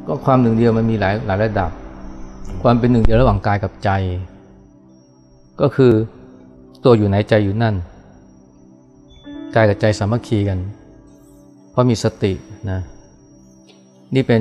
ก็ความหนึ่งเดียวมันมีหลายระดับความเป็นหนึ่งเดียวระหว่างกายกับใจก็คือตัวอยู่ไหนใจอยู่นั่นกายกับใจสามัคคีกันเพราะมีสตินะนี่เป็น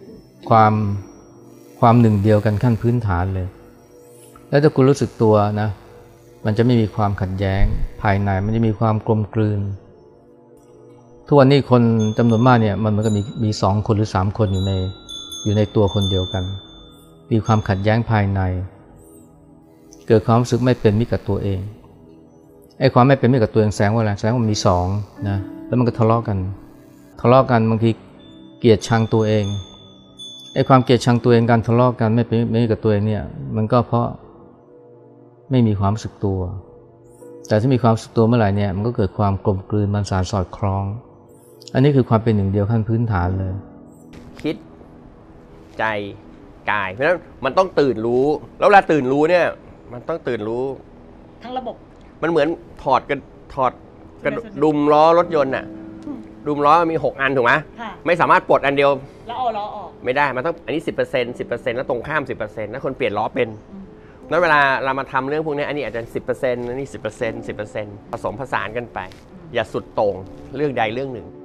ความหนึ่งเดียวกันขั้นพื้นฐานเลยแล้วถ้าคุณรู้สึกตัวนะมันจะไม่มีความขัดแย้งภายในมันจะมีความกลมกลืนทุกวันนี้คนจำนวนมากเนี่ยมันก็มี2 คนหรือ3 คนอยู่ในตัวคนเดียวกันมีความขัดแย้งภายในเกิดความรู้สึกไม่เป็นมิตรกับตัวเองไอ้ความไม่เป็นมิตรกับตัวเองแสดงว่าอะไรแสดงว่ามี2นะแล้วมันก็ทะเลาะกันบางทีเกลียดชังตัวเองไอ้ความเกลียดชังตัวเองการทะเลาะกันไม่เป็นมิตรกับตัวเองเนี่ยมันก็เพราะไม่มีความรู้สึกตัวแต่ถ้ามีความรู้สึกตัวเมื่อไหร่เนี่ยมันก็เกิดความกลมกลืนมันสอดคล้องอันนี้คือความเป็นหนึ่งเดียวขั้นพื้นฐานเลยคิดใจกายเพราะฉะนั้นมันต้องตื่นรู้แล้วเวลาตื่นรู้เนี่ยมันต้องตื่นรู้ทั้งระบบมันเหมือนถอดกระดุมล้อรถยนต์น่ะดุมล้อมี6 อันถูกไหมไม่สามารถปลดอันเดียวแล้วเอาล้อออกไม่ได้มันต้องอันนี้ 10% แล้วตรงข้าม 10% แล้วคนเปลี่ยนล้อเป็นนั้นเวลาเรามาทำเรื่องพวกนี้อันนี้อาจจะ 10% อันนี้ 10% ผสมผสานกันไปอย่าสุดโต่งเรื่องใดเรื่องหนึ่ง